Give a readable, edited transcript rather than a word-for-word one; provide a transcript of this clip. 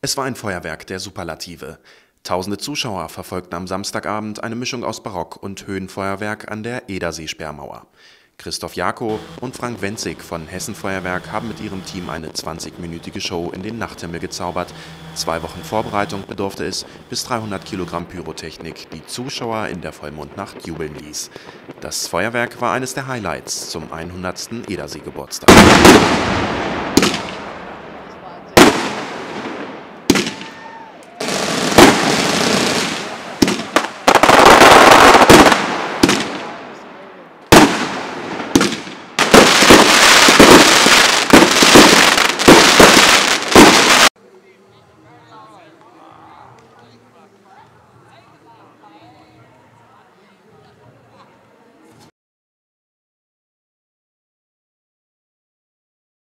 Es war ein Feuerwerk der Superlative. Tausende Zuschauer verfolgten am Samstagabend eine Mischung aus Barock- und Höhenfeuerwerk an der Edersee-Sperrmauer. Christoph Jako und Frank Wenzig von Hessen Feuerwerk haben mit ihrem Team eine 20-minütige Show in den Nachthimmel gezaubert. 2 Wochen Vorbereitung bedurfte es, bis 300 Kilogramm Pyrotechnik die Zuschauer in der Vollmondnacht jubeln ließ. Das Feuerwerk war eines der Highlights zum 100. Edersee-Geburtstag.